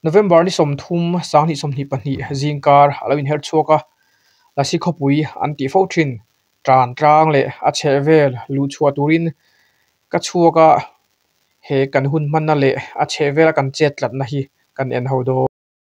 November ni som thum sang ni som ni pani jingkar alawin her chuaka lasi khopui anti fotrin tran trang le a chevel lu chua turin ka chuaka he kan hun manna le a chevel kan chetlat na hi kan en hodo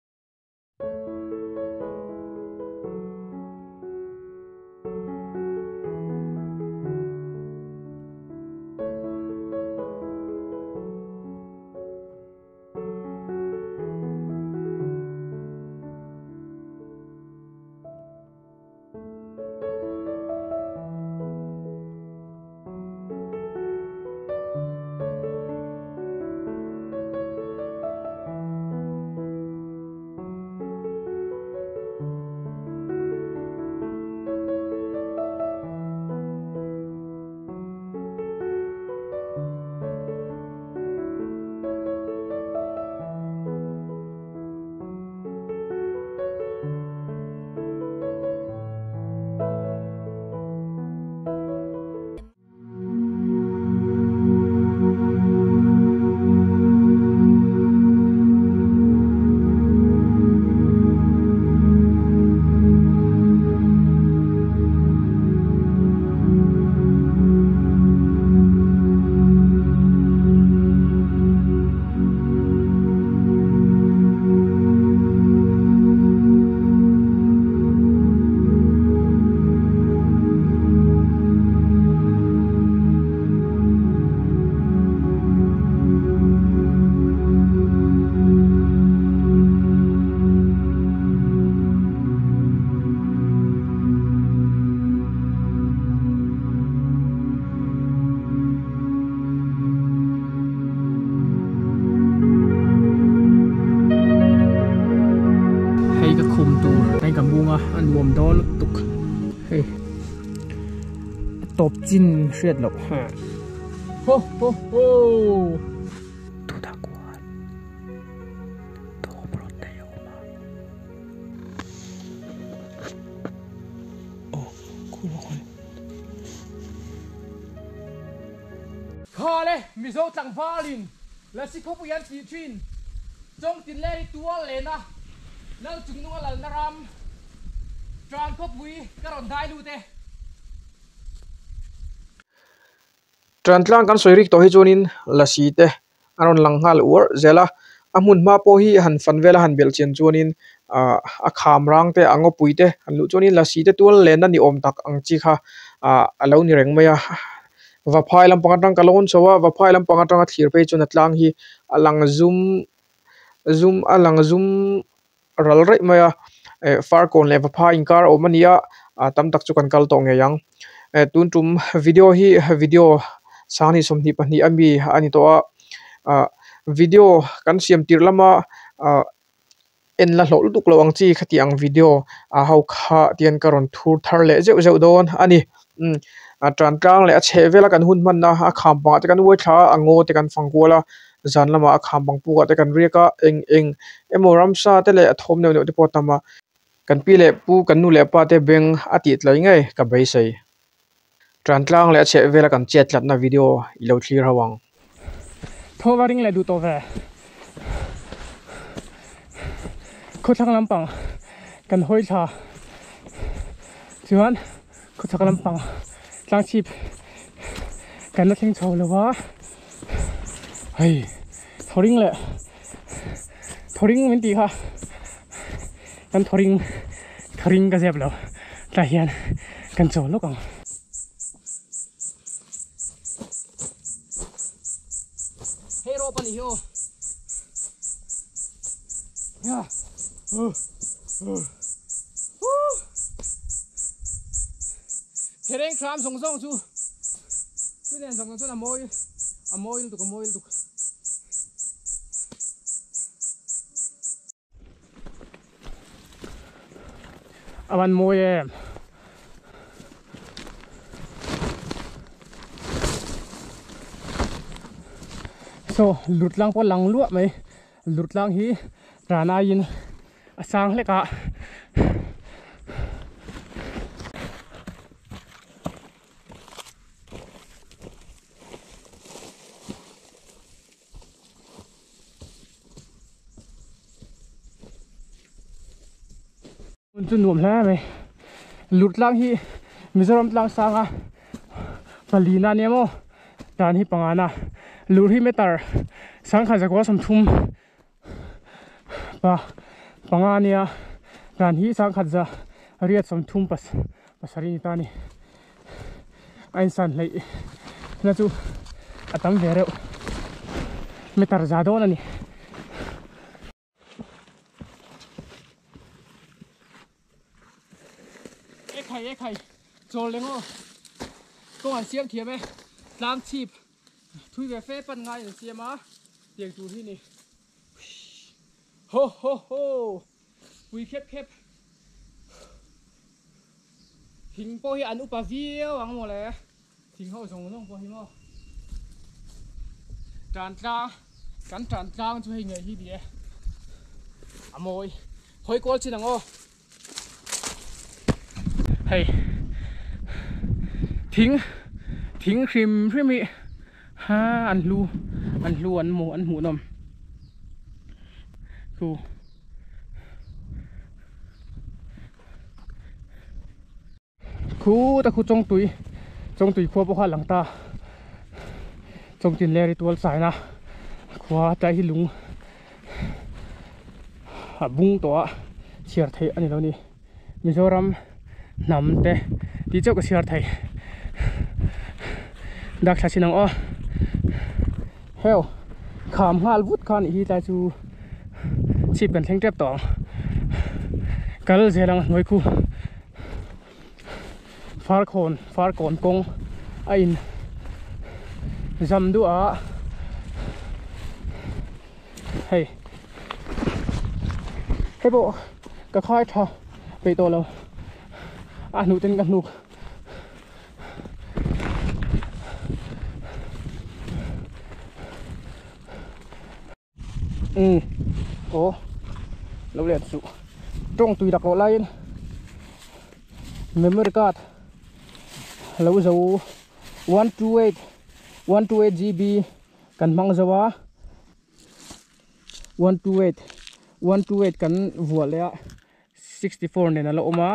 อันรวมดอลตุกเฮ้ยตบจินเสียดหลบฮะโฮโฮโฮตัวตะกวนตัวปลดได้ออกมาโอ้คุณคนคอเลยมิโซจังฟ้าลินและสิคบยันสีชินจงตินเล่ตัวเลยนะนั่งจุงนัวหลังนารามจานคบวีกระรอนได้ดูเตะจานล่างกันสวยริกตัวให้จนินละสีเตะอารอนหลังฮัลอวร์เจล่าอามุนมาโพฮีหันฟันเวลาหันเบลเชียนจนินอาขามรังเตะอังอปุยเตะหันลุจนินละสีเตะตัวเลนนั่นนี่อมตักอังจีค่ะอาเลวนี่เร่งไม่อะว่าพายลำปังตังกะโลนสว่าพายลำปังตังที่ไปจนนัดล่างฮีอลังzoomรัลไรไม่อะฟาร์กอนเลวพาอินการอมันยาตั้มตักจุกันกัลตองยังตุนจุมวิดีโอสานิสมนิปันนี้อันมีอันนี้ตัววิดีโอกันเสียมตีร์ละมาเอ็นละหลอกตุกลวังจีขัดยังวิดีโอเขาขาเตียนการอนทูทาร์เล่เจ้าโดนอันนี้จานกลางเลยเชฟเวลากันหุ่นมันนะขามปังแต่กันวัวช้าโง่แต่กันฟังกัวละจันละมาขามปังปูแต่กันเรียกก็เองมอรัมซาแต่เลยทอมเนี่ยที่พอทำมากันปีเล่ปูกันนู่เล่ป้าแต่เบงอาทิตย์เลยไงกับใบใส่จานกลางเลยเชฟเวลากันเจ็ดลัดนะวิดีโออีเราทีระวังทว่าริงเลยดูตัวแว่คุดทักลำปังกันห้อยชาชวนคุดทักลำปังล้างชีพกันนักเที่ยวโชว์เลยวะเฮ้ยทอริงเลยทอริงมันดีค่ะกันทอริงก็เจ็บแล้วแต่เฮียนกันโจลูกอ่ะเฮโร่ปนิโยย่าเฮเร่งคลามส่งชูช่วยเล่นส่งช่วยอโมยตุกวันโมยโซหลุดล่างพอหลังลวดไหมหลุดล่างฮีรานายินสร้างเล็กอะจุนหนุ่มแล้วไหมหลุดล่างที่มิโซรัมล่างสร้างอ่ะปลีนาเนี่ยมั้งด้านที่ปังอานะหลุดที่เมตาสังขารจากว่าสมทุมปะปังอาเนี่ยด้านที่สังขารจะเรียกสมทุมปัสรินิตานี่ไอ้สันเลยแล้วจูอัตมเวรเอาเมตาร์จาโดนั่นนี่ไอ้ไข่โจลเลยง้อก็อันเสียมเทียมไหมล้างชีพทุยเวฟปันไงเสียมาเตียงจูที่นี่โฮปุยเข้บทิ้งโปhiอันอุปวิววังหมดเลยทิ้งเขาส่งน้องโปhiมั้งจานตรากันจานตรามันจะให้เงยที่ดีอ่ะโมยหอยกอลชินังอ๋อเฮ้ยทิ้งครีมใช่ไหมฮะอันลูอันหมูนมคูแต่คูจงตุยขวบข้าหลังตาจงจินเลริตัวสายนะขวาใจหิลุงบุ้งตัวเชียร์ไทยอันนี้แล้วนี่มิโซรัมนำเตะที่เจ้าก็เชียร์ไทยดักชาชินังอ๋อเฮลขามฮาลวุฒคานอีใจจูชีพกันเท่งเจ็บต่อการเสียหลังหน่วยคู่ฟาร์โคนกงไอ้จำดูอ่ะเฮ้ยโบก็ค่อยทอไปตัวเราหนูเต้นกันหนูโอ้เราเรียนสุตรงตุยดักเราไล่เมมโมรี่การ์ดเราจะ128 GB กันมังจะว่า128กันวัวเลยอะ64เนี่ยนะเราเอามา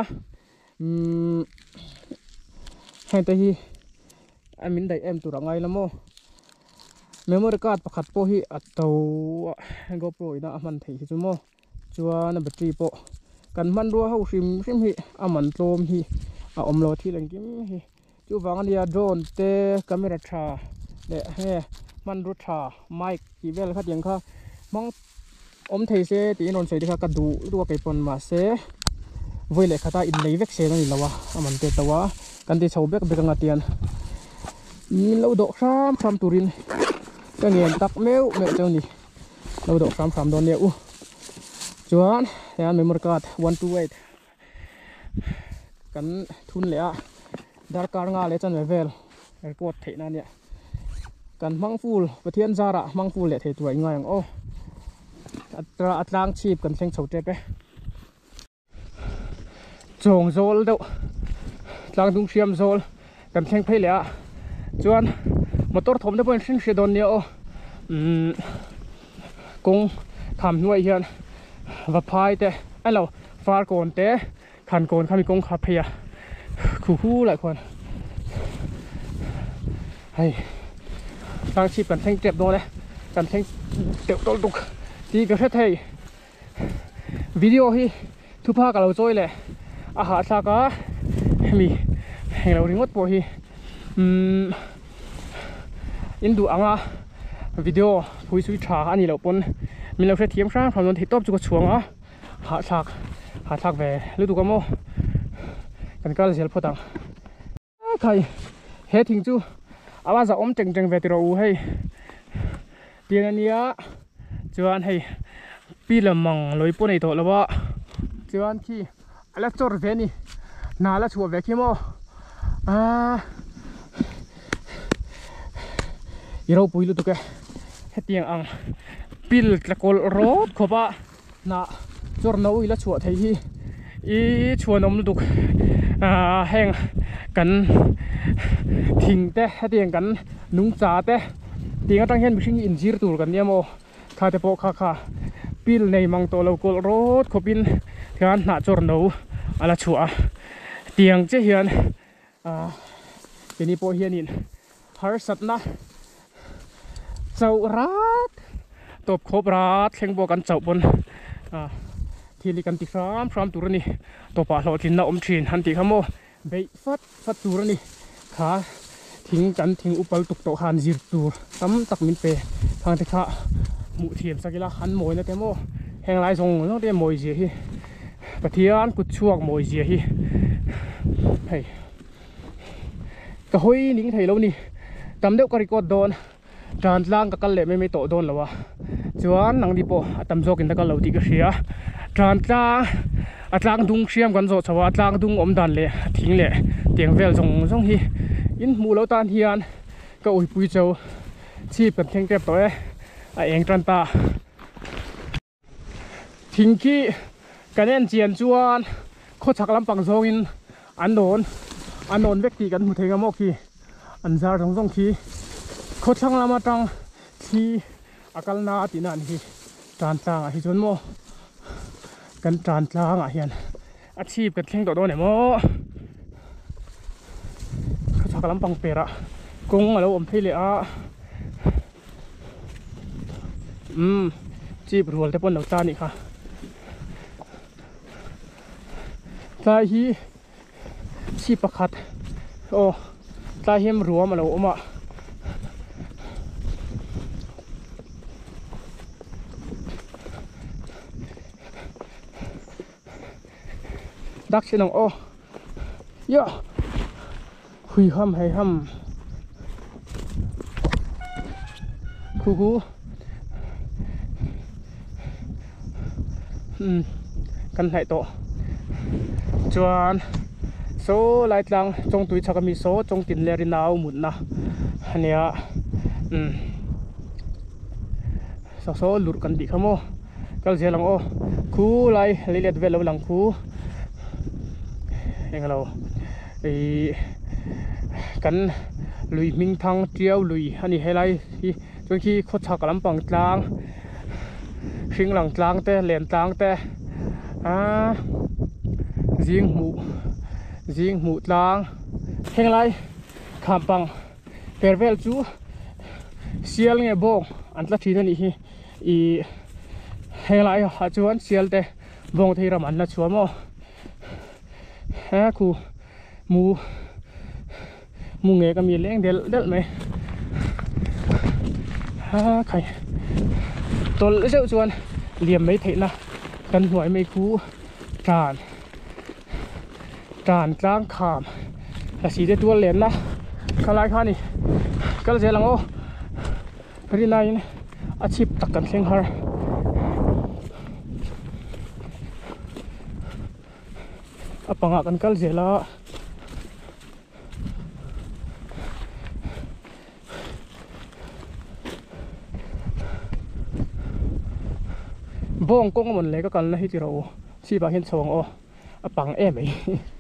ให้แต่ที่มินได้ตัวรังไงละโมเมมโมรี่การ์ดประคัดโปะที่อัตโตก็โปรยนะมันถี่จุโมจัวนับแบตเตอรี่โปะกันมันรัวเข้าซิมที่มันโตมที่อมโลที่หลังกิมที่จูฟังอันเดียโดรนเตะกล้องชาเละเฮมันรู้ชาไมค์ที่เวลคัดยังค่ะมังถี่เสตีนนท์เสดีค่ะกระดูตัวไปปนมาเสเวลคัดอินเลยเวกเสนั่นละวะมันเตะตัวกันที่ชาวเบกงัดเตียนมีเราดอกซ้ำตุรินก็เงียบตักเมลเจ้านี่เราดอกซ้ำโดนเนี่ยจวนเนี่ยเมมโมรี่การ์ด128กันทุนเลยอะดาร์การงาเลยจันเวลแอร์พอร์ตเทนั่นเนี่ยกันมังฟูลประเทศจาระมังฟูลเลยเทตัวง่ายอย่างโอ้อัตรางชีพกันเซ็งเฉาเจ็บไปจงโซลเดาลางดุงเชียมโซลกันเซ็งเพลเลยอะจวนมอเตอร์ทอมได้เป็นสิ่งเสียดอนเนี่ยโอ้กงทำหน่วยเฮียนว่าพายแต่ไอ้เราฟาร์โกนเตะขันโกนข้ามีกงขับเพียคู่หลายคนให้ตั้งชีพกันเท่งเจ็บโดนเลยกันเท่งเจ็บโดนตุกที่ประเทศไทยวิดีโอที่ทุกภาคเราโจ้ยเลยอาหารสากามีให้เราถึงวัดปอยอินดูอ่างวิดีโอผู้ช่วยชาอันนี้เราปนมีเราเทียมสร้างความนนทิตบจุกช่วงหาฉากแหวหรือดูกันโมกันก็เลยเสียพอตังใครเฮ็ดทิ้งจูอาว่าจะอมเจงเวทีเราให้เตียนนี้จวนให้ปีละมังลอยปุ่นในตัวแล้วว่าจวนที่อะไรจอดเวนี่น่าละชัวเวคิโมเราปุยลุตุกเฮ็ดยังอังปีลตะโกลรถขบะน่าจอดน้อยละชัวไทยที่ชัวนมลุตุกแห้งกันทิ้งแต่เตียงกันนุ่งจ่าแต่เตียงตั้งเห็นบิชิงอินจีร์ตูกันเนี่ยโมข้าแต่พอข้าปีลในมังโตเราโกลรถขบินการหน้าจอร์นู ala chua tiang che hian kini po hian in har satna chau rat top khop rat thleng bo kan chau pon thili kan ti ram turani topa hlo thin na om thin han ti khamo be fat turani kha thing upal tuk to han zir tur tam tak min pe thang te kha mu thiam sakila han moi na te mo heng lai song no te moi ji hi pathian kut chuak moi ji hi hei ka hoi ning thei lo ni tam deuh ka record don tran tlang ka kal le me to don lawa chuan nang di po atam jok in da kal lo ti ka hria tran tlang atlang dung hriam kan zo chawa atlang dung om dan le thing le tiang vel zong hi in mu lo tan hian ka ui pui chau chip kan theng tep to e a eng tran ta thing ki kanen chian chuan kho chak lam pang zong in anon vek ti kan mu thega mo ki anzar zong ki kho thang lama tang thi akal na tinan hi tran tlang a hi chon mo kan tran tlang a hian a chip kan theng to do ne mo kalam pang pera kung alo om phele a chip rual te pon lo ta ni kha tai hi chi pakhat o tai him ruam alo oma dak chinong o ya hui ham hay ham khu kan hai to chuan so lai tlang chong tui chakami so chong tin le rinau mun na hania so lur kan di khamo kal zelang o khu lai lelet velo lang khu engalo kan lui ming thang triau lui ani helai hi choi khi kho chak lam pang tlang hring lang tlang te len tlang te jing mu tlang henglai kham pang pervel chu sial nge bong antla thina ni hi I henglai ha chuan sial te bong thei ram an la chuam mo ha khu mu nge ka mi leng del me ha khai tol zeu chuan liam mai theina kan hnuai mai khu tran tlang kham la si de tual len na khalai khani kal zelang o phari lain a chip tak kan thleng har apanga kan kal zela bong kong mon le ka kan la hi ti ro si ba hin chong o apang em ai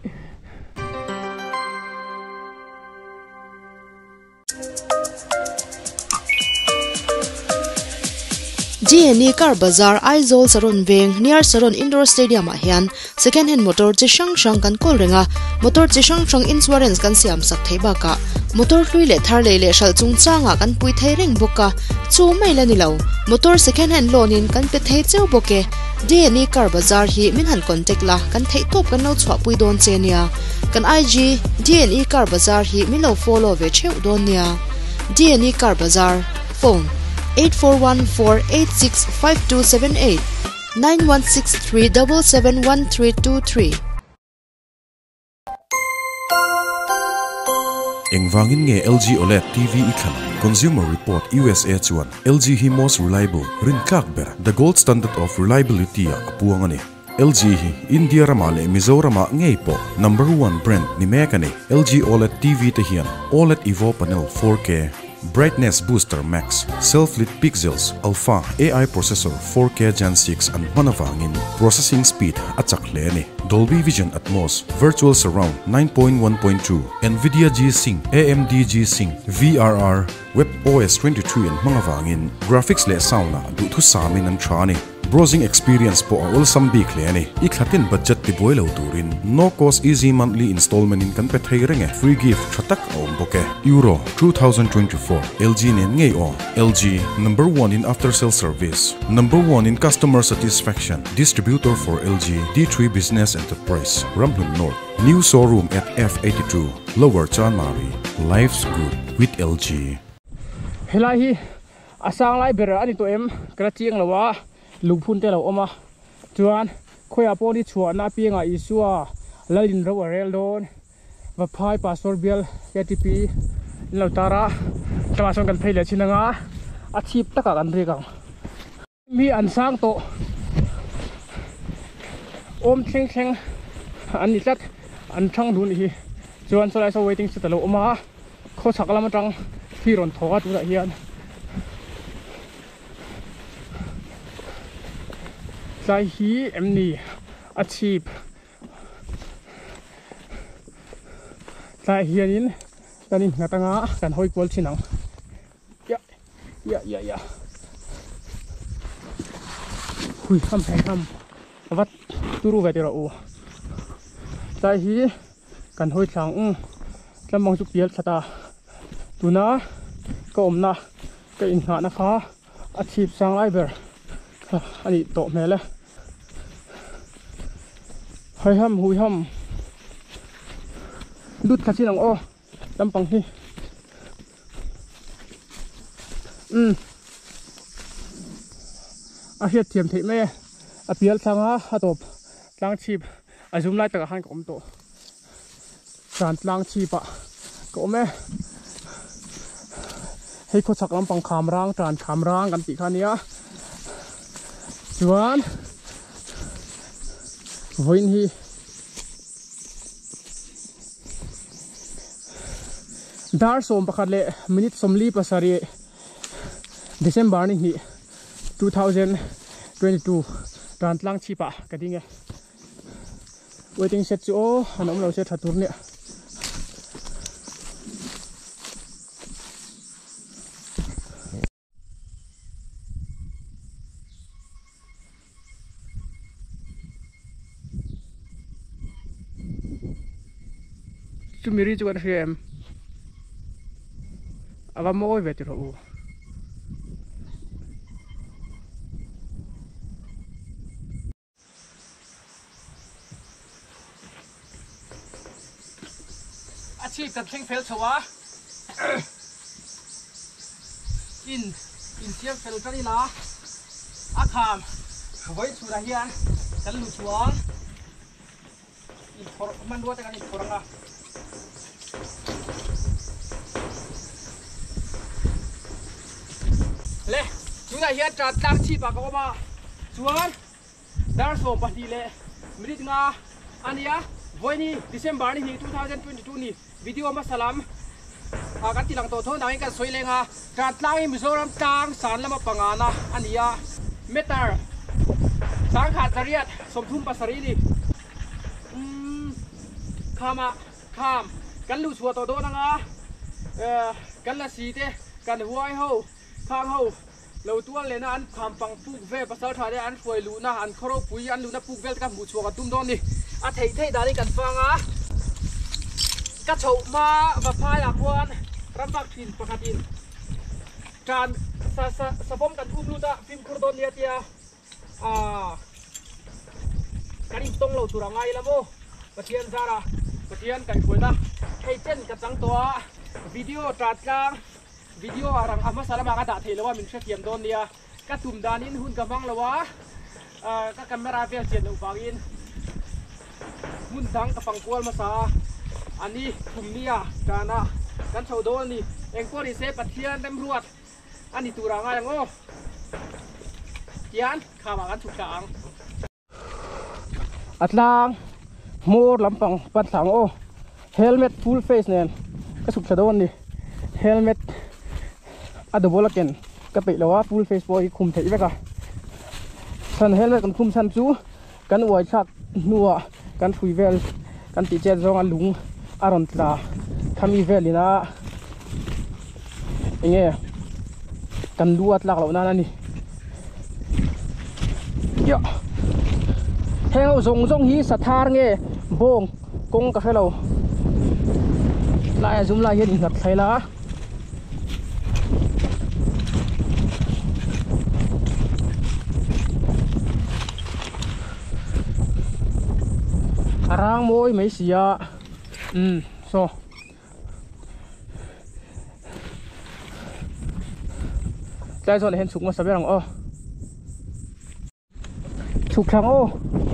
GNE Car Bazaar Aizol Saron Veng near Saron Indoor Stadium a hian second hand motor chi sang kan kol renga motor chi sang insurance kan siam sak theiba ka motor hlui le thar le shal chung changa kan pui thei reng boka chu mai la ni lo motor second hand loan in kan pe thei cheu boke GNE Car Bazaar hi min han contact la kan thei top kan no chwa pui don che nia kan IG GNE Car Bazaar hi min lo follow ve cheu don nia GNE Car Bazaar phone 8414865278 9163771323 Engwangin nge LG OLED TV ikhan Consumer Report USA chuan LG hi most reliable rin kakber the gold standard of reliability apuangani LG hi India rama le Mizoram ngei po number 1 brand ni mekani LG OLED TV te hian OLED Evo panel 4K Brightness Booster Max, Self-Lit Pixels, Alpha, AI Processor 4K Gen 6 and manawangin processing speed atsak leni, Dolby Vision Atmos, Virtual Surround 9.1.2, NVIDIA G-Sync, AMD G-Sync, VRR, WebOS 22 and manawangin graphics le sound na du thu samin an trani browsing experience po all sambi kleni ikhatin budget ti boilo turin no cost easy monthly installment in kan pe thai renge free gift thatak om boke euro 2024 LG nen ngei o LG number 1 in after sales service, number 1 in customer satisfaction, distributor for LG D3 Business Enterprise, Ramlung North, new showroom at F82 Lower Chan Mari. Life's good with LG. Helai asang lai ber ani to em kra chiang lawa lungphun te lo oma chuan khoya poni chua na pinga isua lalin ro rel don va phai pastor bial KTP lo tara tama song kan phaile chinanga achip taka kan ri kang mi an sang to om thleng thleng an ni tlat an thang dun hi chuan solai so waiting se talo oma kho saklam tang thi ron thoga tu da hian sai hi emni achip sai hianin kanin ngatanga kan hoi kol chinang ya hui ham wat turu ve tero u sai hi kan hoi thlang tlamang chu pial thata tuna ka omna ka in nga na kha achip sang lai ber ani to mele hai ham hui ham đút khá chi lòng ô đâm bằng hi hiện tiềm thị mê pial sang á top lang chip zoom lại tất cả hai cổng tổ tràn lang chip ạ cậu mê hay có chắc lắm bằng camera tràn camera gần tỷ khăn nhá chuan với hi dar som pakhat le minute somli pasari December ni hi 2022 tan tlang chipa kadinge waiting set chu o anom lo se thatur ne chu miri chu kan hem ava moi ve tiro u achi kan theng fel chawa in tiam fel tani la akham voi chura hian kan lu chuang in for man ruwa ta kan foranga le chúng ta hiện tràn tăng chi bà có mà chuan dar so pa đi le minute nga ania voini December ni 2022 ni video ma salam kan tilang to thon dang kan soi lenga tràn tlang Mizoram tang san lama pangana ania meter sang khat zariat somthum pasari ni khama kham kan lu chua to do nga kan la si te kan huai ho khang ho lâu tua lên ăn khám bằng puk về bắt đầu thay ăn phơi lú na ăn khâu pui ăn lú na puk về các mũ chuột cái tum đòn đi thấy đã đi cần phang các chậu ma và phai lạc quan ram bạc thìn bạc thìn tràn sa phong cần lú ta phim khurdon lihat ya cái đi tông lâu chura ngay lắm ô batian zara batian cái phơi na thấy trên cái trắng to video tràn cang video arang ama salam aga da thelewa min se tiam don nia ka tum danin hun ka bang lawa ka camera vel chen lo bangin mun dang ka pangkwal ma sa ani thum nia kana kan chho don ni engko ri se pathian dem ruat ani tura nga yang o kian khama kan chuk tang atlang mor lampang pat thang o helmet full face nen ka suk chadon ni helmet ada bola ken kape lawa full face boy khum thei veka san helmet kan khum san chu kan wai thak nuwa kan phui vel kan ti che zong alung aron tla khami velina enge kan duat lak lo na ni yo heo zong hi sathar nge bong kong ka hello lại zoom lại hiện ngặt thấy lá arang môi mấy xìa so đây rồi hiện sụp mà sao biết rằng ô sụp thằng ô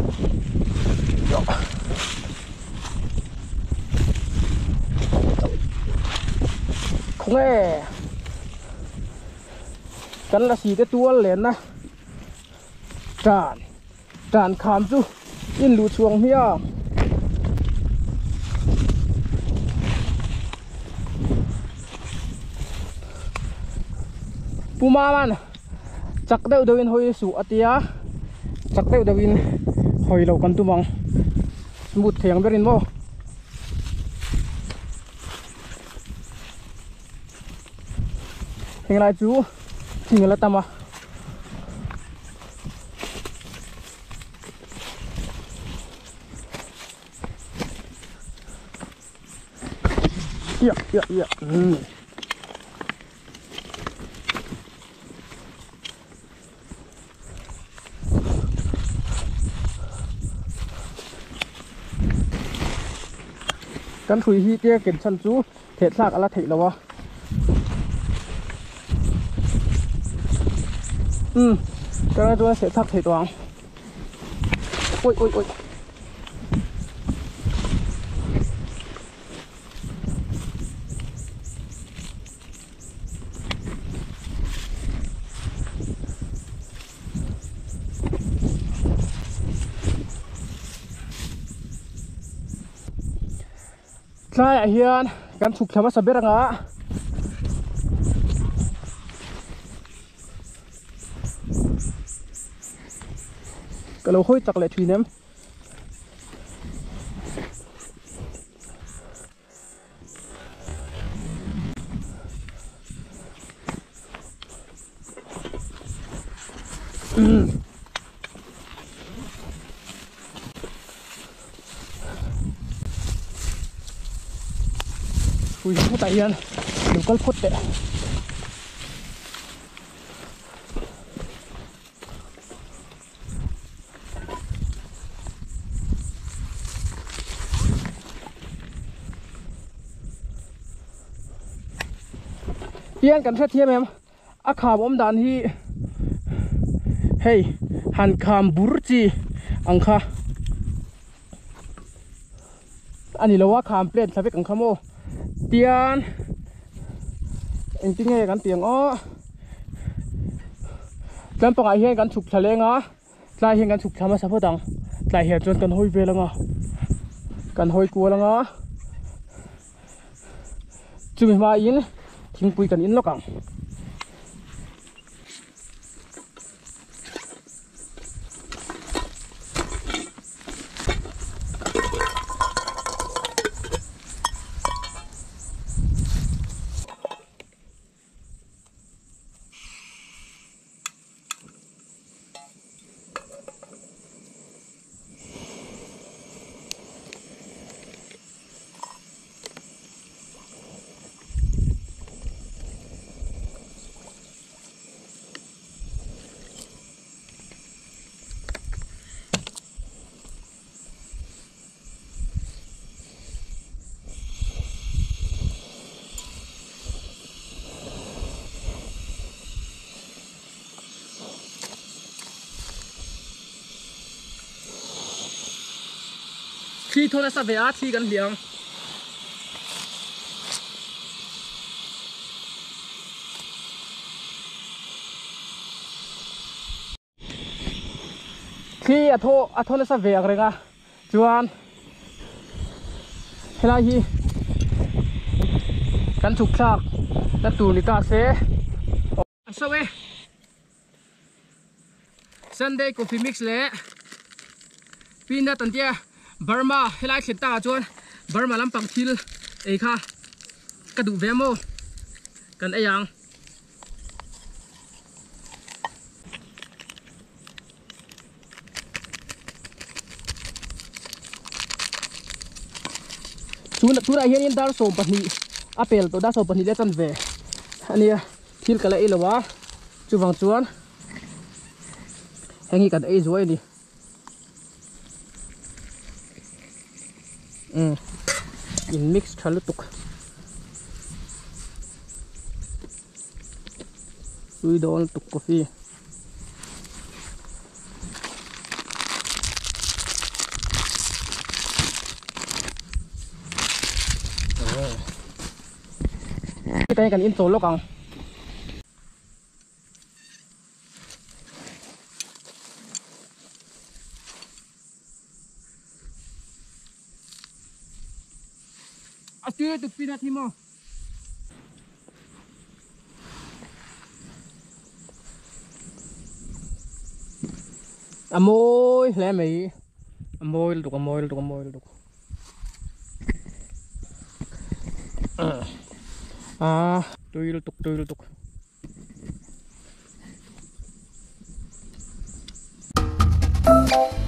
không nghe cắn là xì cái tua lên na tràn khám chú in lụt xuống hia puma man chắc đâu đâu in hồi sụ atia chắc đâu đâu in hồi lâu con tu mong một thieng bên mô hình lại chú thì là tama yeah. Căn thủy hi tia kiểm chân chú thể xác là thể là cái này tôi sẽ thắt thể toán ôi Sai hiền kan suk thama sabera nga kalau hoi tak le thui nem ui hút tay hiền đừng có phút tệ hiền cần xét thiêm em ác khám ôm đàn hi hey han khám burchi ang kha ani lo wa khám plate thavek ang khamo tian anh tiếng nghe gắn tiếng ó lần bằng ai hiện gắn chụp thale ngã lại hiện gắn chụp tham gia đằng lại hiện trên cần hôi về là ngã cần hôi cua là ngã chụp mà in thình bụi cần in nó càng khi thôi là sao về thì gần liang khi thôi là sao về rồi nga chuan helai hi kan chuk thak ta tu ni ta se so we Sunday coffee mix le peanut and tia Burma helai khet ta chuan Burma lampang thil ei kha ka du vemo kan ayang tu na hian in dar som pahni apel to da so pahni le chan ve ania thil kala e lawa chuwang chuan hengi kan ei zoi ni in mix thalu tuk sui dol tuk coffee kita kan in solo kang Asyik tu pinat himo. Amoy lemi. Amoy duk. Tuyul tuk.